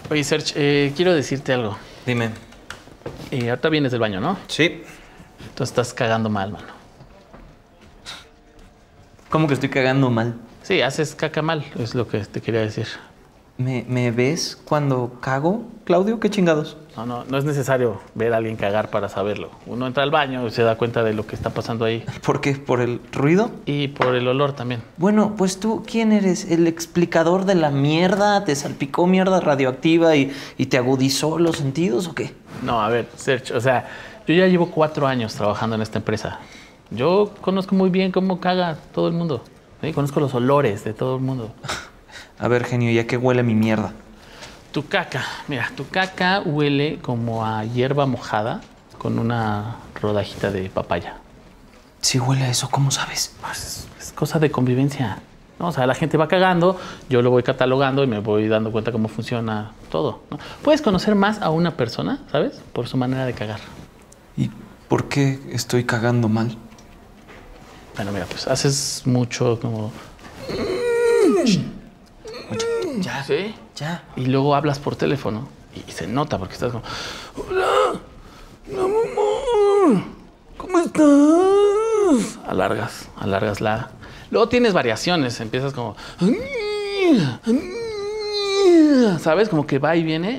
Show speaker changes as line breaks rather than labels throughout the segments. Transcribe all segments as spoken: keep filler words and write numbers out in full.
Oye, Serge, eh, quiero decirte algo.
Dime.
Eh, ahorita vienes del baño, ¿no?
Sí.
Tú estás cagando mal, mano.
¿Cómo que estoy cagando mal?
Sí, haces caca mal, es lo que te quería decir.
¿Me, me ves cuando cago, Claudio? ¿Qué chingados?
No, no, no es necesario ver a alguien cagar para saberlo. Uno entra al baño y se da cuenta de lo que está pasando ahí.
¿Por qué? ¿Por el ruido?
Y por el olor también.
Bueno, pues tú, ¿quién eres? ¿El explicador de la mierda? ¿Te salpicó mierda radioactiva y, y te agudizó los sentidos o qué?
No, a ver, Serge, o sea, yo ya llevo cuatro años trabajando en esta empresa. Yo conozco muy bien cómo caga todo el mundo. ¿Sí? Conozco los olores de todo el mundo.
A ver, genio, ¿ya qué huele mi mierda?
Tu caca, mira, tu caca huele como a hierba mojada con una rodajita de papaya.
Si huele a eso, ¿cómo sabes?
Pues es, es cosa de convivencia, ¿no? O sea, la gente va cagando, yo lo voy catalogando y me voy dando cuenta cómo funciona todo, ¿no? Puedes conocer más a una persona, ¿sabes? Por su manera de cagar.
¿Y por qué estoy cagando mal?
Bueno, mira, pues haces mucho como...
Oye, ya,
¿sí?
ya.
Y luego hablas por teléfono y, y se nota porque estás como... Hola, mi amor, ¿cómo estás? Alargas, alargas la... Luego tienes variaciones, empiezas como... ¿Sabes? Como que va y viene.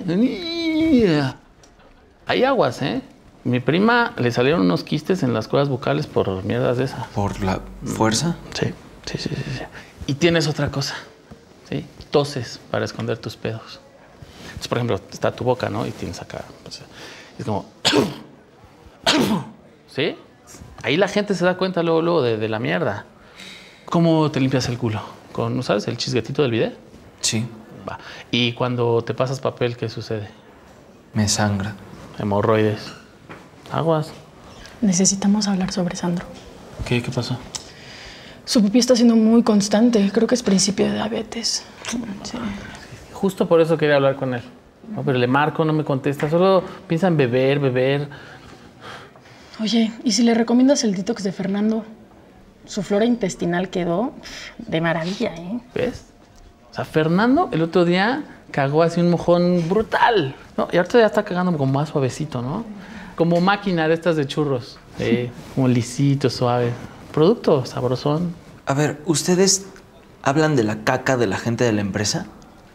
Hay aguas, ¿eh? Mi prima le salieron unos quistes en las cuerdas vocales por mierdas de esas.
¿Por la fuerza?
Sí, sí, sí, sí, sí. Y tienes otra cosa, ¿sí? Toses para esconder tus pedos. Entonces, por ejemplo, está tu boca, ¿no? Y tienes acá... Pues, es como... ¿sí? Ahí la gente se da cuenta luego, luego de, de la mierda. ¿Cómo te limpias el culo? ¿Con, sabes, el chisguetito del bidet?
Sí.
Va. Y cuando te pasas papel, ¿qué sucede?
Me sangra.
Hemorroides. Aguas.
Necesitamos hablar sobre Sandro.
¿Qué? ¿Qué pasó?
Su pipí está siendo muy constante. Creo que es principio de diabetes. Sí.
Justo por eso quería hablar con él. No, pero le marco, no me contesta. Solo piensa en beber, beber.
Oye, ¿y si le recomiendas el detox de Fernando? Su flora intestinal quedó de maravilla, ¿eh?
¿Ves? O sea, Fernando el otro día cagó así un mojón brutal, ¿no? Y ahorita ya está cagando como más suavecito, ¿no? Como máquina de estas de churros. ¿Sí? Como lisito, suave. Producto sabrosón.
A ver, ¿ustedes hablan de la caca de la gente de la empresa?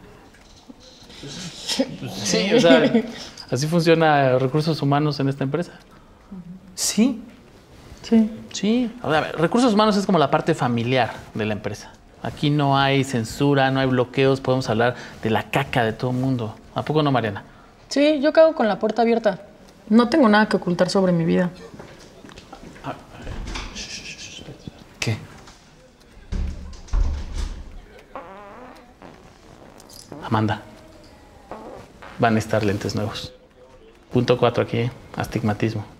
Sí, o sea, así funciona recursos humanos en esta empresa.
Sí.
Sí.
Sí. O sea, recursos humanos es como la parte familiar de la empresa. Aquí no hay censura, no hay bloqueos, podemos hablar de la caca de todo el mundo. ¿A poco no, Mariana?
Sí, yo cago con la puerta abierta. No tengo nada que ocultar sobre mi vida.
¿Qué?
Amanda, van a estar lentes nuevos. Punto cuatro aquí, ¿eh? Astigmatismo.